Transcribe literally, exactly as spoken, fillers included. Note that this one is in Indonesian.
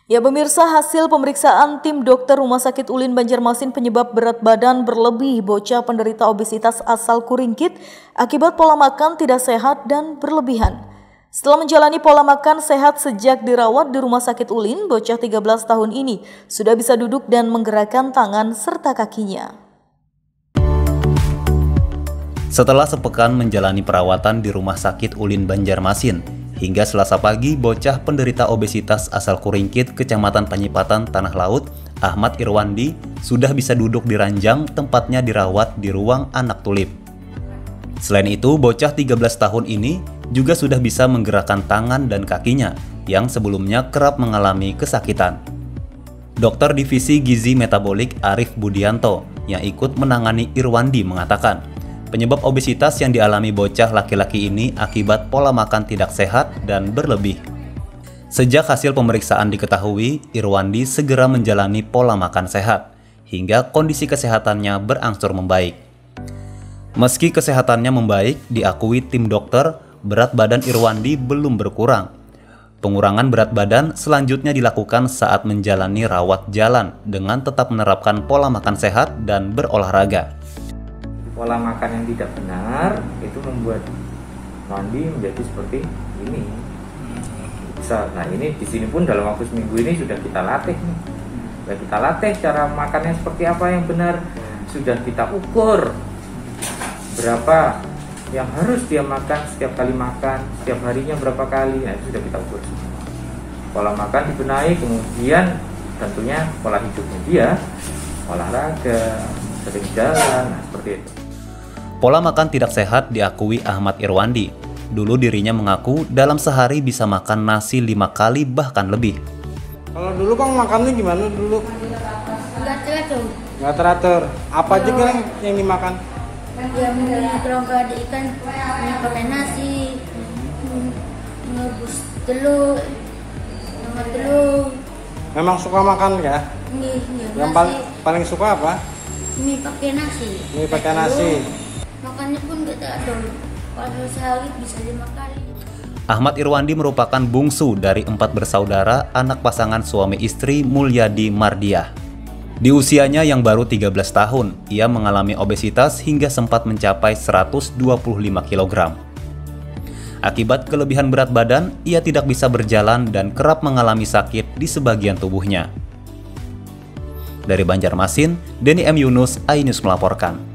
Ya pemirsa, hasil pemeriksaan tim dokter Rumah Sakit Ulin Banjarmasin penyebab berat badan berlebih bocah penderita obesitas asal Kuringkit akibat pola makan tidak sehat dan berlebihan. Setelah menjalani pola makan sehat sejak dirawat di Rumah Sakit Ulin, bocah tiga belas tahun ini sudah bisa duduk dan menggerakkan tangan serta kakinya. Setelah sepekan menjalani perawatan di Rumah Sakit Ulin Banjarmasin, hingga Selasa pagi, bocah penderita obesitas asal Kuringkit, Kecamatan Panyipatan, Tanah Laut, Ahmad Irwandi, sudah bisa duduk di ranjang tempatnya dirawat di ruang anak tulip. Selain itu, bocah tiga belas tahun ini juga sudah bisa menggerakkan tangan dan kakinya yang sebelumnya kerap mengalami kesakitan. Dokter Divisi Gizi Metabolik Arif Budianto yang ikut menangani Irwandi mengatakan, penyebab obesitas yang dialami bocah laki-laki ini akibat pola makan tidak sehat dan berlebih. Sejak hasil pemeriksaan diketahui, Irwandi segera menjalani pola makan sehat, hingga kondisi kesehatannya berangsur membaik. Meski kesehatannya membaik, diakui tim dokter, berat badan Irwandi belum berkurang. Pengurangan berat badan selanjutnya dilakukan saat menjalani rawat jalan dengan tetap menerapkan pola makan sehat dan berolahraga. Pola makan yang tidak benar itu membuat Irwandi menjadi seperti ini. Bisa, nah ini di sini pun dalam waktu seminggu ini sudah kita latih nih. Sudah kita latih cara makannya seperti apa yang benar. Sudah kita ukur berapa yang harus dia makan setiap kali makan, setiap harinya berapa kali. Nah itu sudah kita ukur. Pola makan dibenahi, kemudian tentunya pola hidupnya dia, olahraga, sering jalan, nah seperti itu. Pola makan tidak sehat diakui Ahmad Irwandi. Dulu dirinya mengaku dalam sehari bisa makan nasi lima kali bahkan lebih. Kalau dulu Bang makannya gimana dulu? Nggak teratur. Nggak teratur. Apa aja yang, yang dimakan? Ya mungkin kalau nggak ada ikan, hanya pakai nasi, ngebus telur, sama telur. Memang suka makan ya? Mie, ya, yang nasi. paling paling suka apa? Mie pakai nasi. Mie pakai nasi. Makannya pun nggak teratur. Kalau sehari bisa lima kali. Ahmad Irwandi merupakan bungsu dari empat bersaudara anak pasangan suami istri Mulyadi Mardiah. Di usianya yang baru tiga belas tahun, ia mengalami obesitas hingga sempat mencapai seratus dua puluh lima kilogram. Akibat kelebihan berat badan, ia tidak bisa berjalan dan kerap mengalami sakit di sebagian tubuhnya. Dari Banjarmasin, Denny M. Yunus, iNews melaporkan.